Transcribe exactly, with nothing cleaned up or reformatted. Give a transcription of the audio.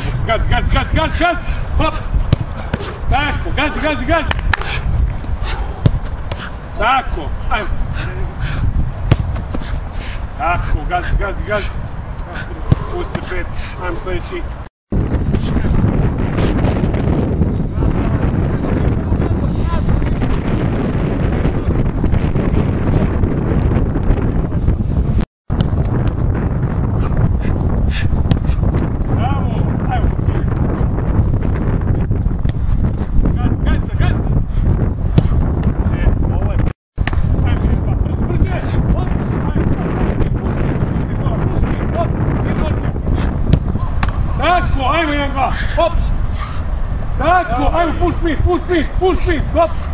Ajmo, gazi, gazi, gazi, gazi, gazi, hop! Tako, gazi, gazi, gazi! Tako, ajmo! Tako, gazi, gazi, gazi! Pusti pet, ajmo sljedeći! Tako, ajmo jedan, dva, hop! Tako, ajmo, push me, push me, push me, hop!